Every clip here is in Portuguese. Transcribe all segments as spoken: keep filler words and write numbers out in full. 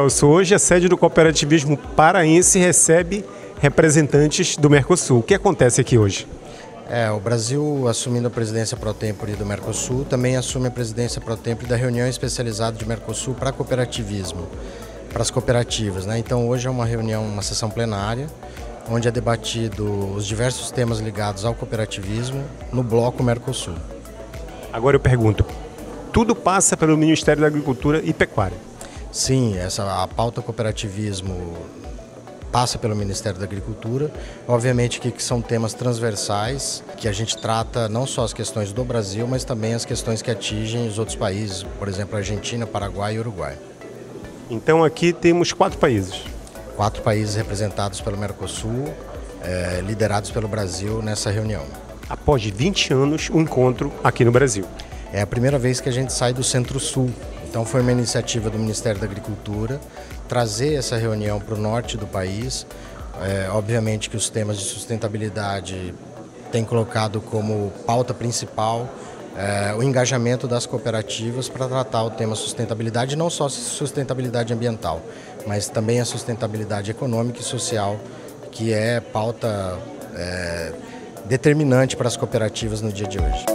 Celso, hoje a sede do cooperativismo paraense recebe representantes do Mercosul. O que acontece aqui hoje? É, o Brasil, assumindo a presidência pro tempore do Mercosul, também assume a presidência pro tempore da reunião especializada de Mercosul para cooperativismo, para as cooperativas, né? Então hoje é uma reunião, uma sessão plenária, onde é debatido os diversos temas ligados ao cooperativismo no bloco Mercosul. Agora eu pergunto, tudo passa pelo Ministério da Agricultura e Pecuária? Sim, essa, a pauta cooperativismo passa pelo Ministério da Agricultura. Obviamente que, que são temas transversais, que a gente trata não só as questões do Brasil, mas também as questões que atingem os outros países, por exemplo, Argentina, Paraguai e Uruguai. Então aqui temos quatro países. Quatro países representados pelo Mercosul, é, liderados pelo Brasil nessa reunião. Após vinte anos, um encontro aqui no Brasil. É a primeira vez que a gente sai do Centro-Sul. Então foi uma iniciativa do Ministério da Agricultura trazer essa reunião para o norte do país. É, obviamente que os temas de sustentabilidade têm colocado como pauta principal é, o engajamento das cooperativas para tratar o tema sustentabilidade, não só sustentabilidade ambiental, mas também a sustentabilidade econômica e social, que é pauta é, determinante para as cooperativas no dia de hoje.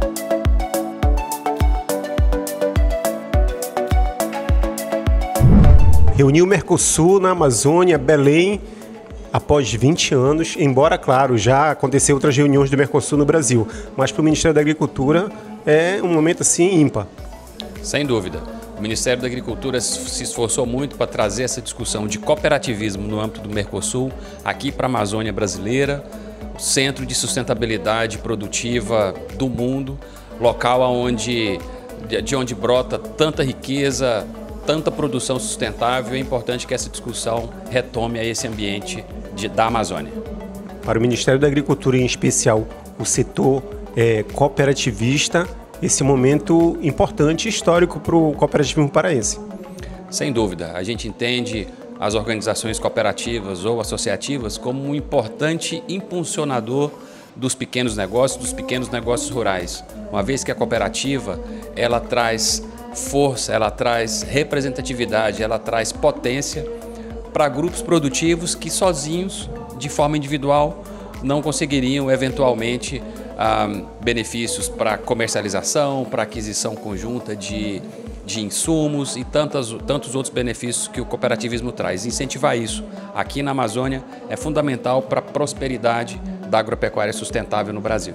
Reuniu o Mercosul na Amazônia, Belém, após vinte anos, embora, claro, já aconteceu outras reuniões do Mercosul no Brasil, mas para o Ministério da Agricultura é um momento assim ímpar. Sem dúvida. O Ministério da Agricultura se esforçou muito para trazer essa discussão de cooperativismo no âmbito do Mercosul, aqui para a Amazônia brasileira, o centro de sustentabilidade produtiva do mundo, local onde, de onde brota tanta riqueza, tanta produção sustentável. É importante que essa discussão retome a esse ambiente de, da Amazônia. Para o Ministério da Agricultura, em especial o setor é, cooperativista, esse momento importante e histórico para o cooperativismo paraense. Sem dúvida, a gente entende as organizações cooperativas ou associativas como um importante impulsionador dos pequenos negócios, dos pequenos negócios rurais. Uma vez que a cooperativa ela traz força, ela traz representatividade, ela traz potência para grupos produtivos que sozinhos, de forma individual, não conseguiriam eventualmente ah, benefícios para comercialização, para aquisição conjunta de, de insumos e tantas, tantos outros benefícios que o cooperativismo traz. Incentivar isso aqui na Amazônia é fundamental para a prosperidade da agropecuária sustentável no Brasil.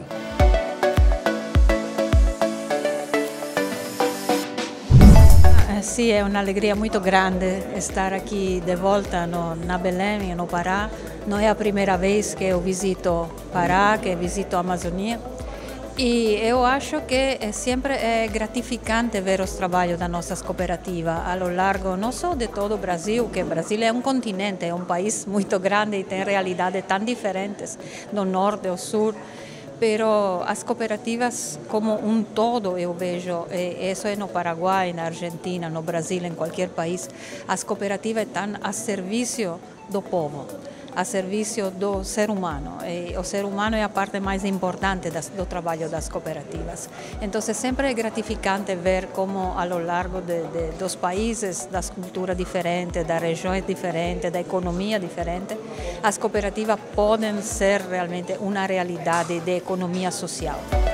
Sì, è un'allegria molto grande stare qui di volta no, na Belém, no Pará. Non è la prima vez che eu visito Pará, che visito a Amazônia. E eu acho que é sempre é gratificante ver os trabalhos das nossas cooperativas ao largo, não só de todo o Brasil, que o Brasil é um continente, é um país muito grande e tem realidades tão diferentes, do norte ao sul. Pero as cooperativas como um todo, eu vejo, e isso é no Paraguai, na Argentina, no Brasil, em qualquer país, as cooperativas estão a serviço do povo, a serviço do ser humano. E o ser humano é a parte mais importante das, do trabalho das cooperativas. Então, sempre é gratificante ver como, ao largo de, de, dos países, das culturas diferentes, das regiões diferentes, da economia diferente, as cooperativas podem ser realmente uma realidade de economia social.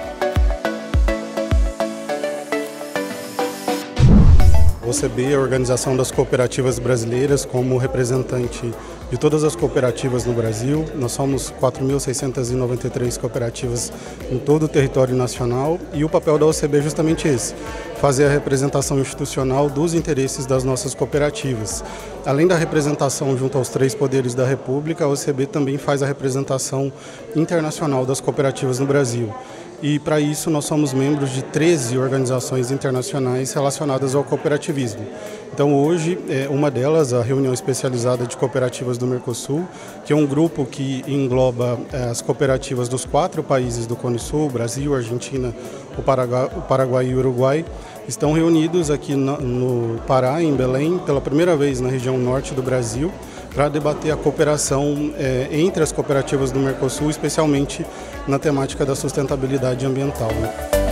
O O C B é a Organização das Cooperativas Brasileiras, como representante de todas as cooperativas no Brasil. Nós somos quatro mil seiscentas e noventa e três cooperativas em todo o território nacional e o papel da O C B é justamente esse, fazer a representação institucional dos interesses das nossas cooperativas. Além da representação junto aos três poderes da República, a O C B também faz a representação internacional das cooperativas no Brasil. E para isso nós somos membros de treze organizações internacionais relacionadas ao cooperativismo. Então hoje, é, uma delas, a Reunião Especializada de Cooperativas do Mercosul, que é um grupo que engloba é, as cooperativas dos quatro países do Cone Sul, Brasil, Argentina, o Paraguai, o Paraguai e o Uruguai, estão reunidos aqui no, no Pará, em Belém, pela primeira vez na região norte do Brasil, para debater a cooperação é, entre as cooperativas do Mercosul, especialmente na temática da sustentabilidade ambiental, né?